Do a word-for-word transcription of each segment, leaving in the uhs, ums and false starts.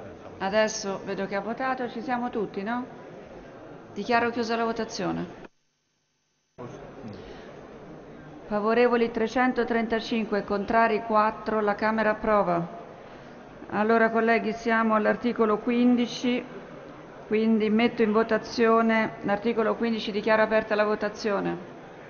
Adesso vedo che ha votato, ci siamo tutti, no? Dichiaro chiusa la votazione. Favorevoli trecentotrentacinque, contrari quattro, la Camera approva. Allora colleghi, siamo all'articolo quindici, quindi metto in votazione l'articolo quindici, dichiaro aperta la votazione.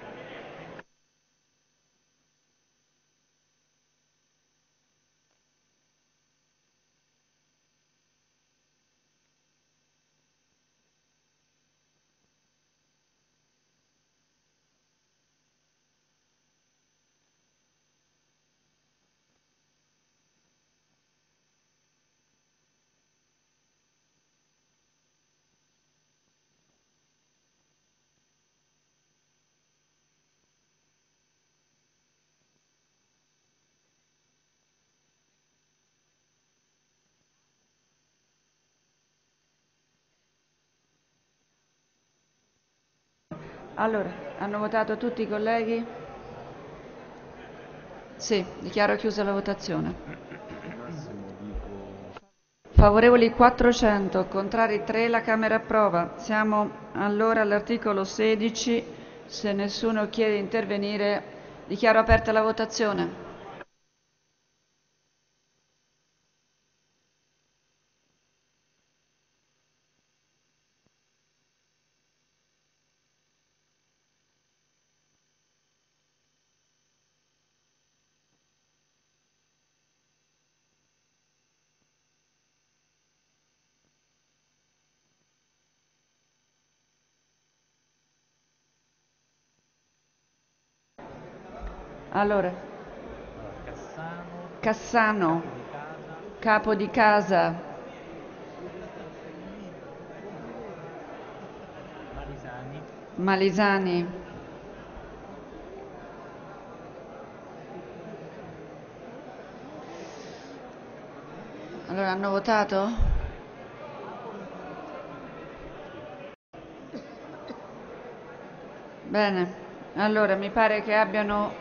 Allora, hanno votato tutti i colleghi? Sì, dichiaro chiusa la votazione. Favorevoli quattrocento, contrari tre, la Camera approva. Siamo allora all'articolo sedici, se nessuno chiede di intervenire dichiaro aperta la votazione. Allora, Cassano, capo di casa, Malisani, allora hanno votato? Bene, allora mi pare che abbiano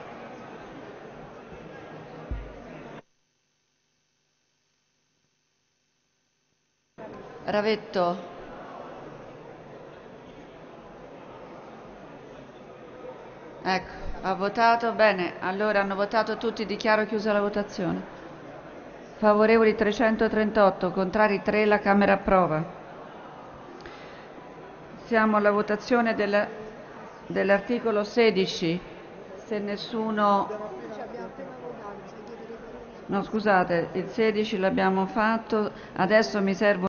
Ravetto, ecco, ha votato, bene, allora hanno votato tutti, dichiaro chiusa la votazione. Favorevoli trecentotrentotto, contrari tre, la Camera approva. Siamo alla votazione del, dell'articolo sedici, se nessuno... No, scusate, il sedici l'abbiamo fatto, adesso mi serve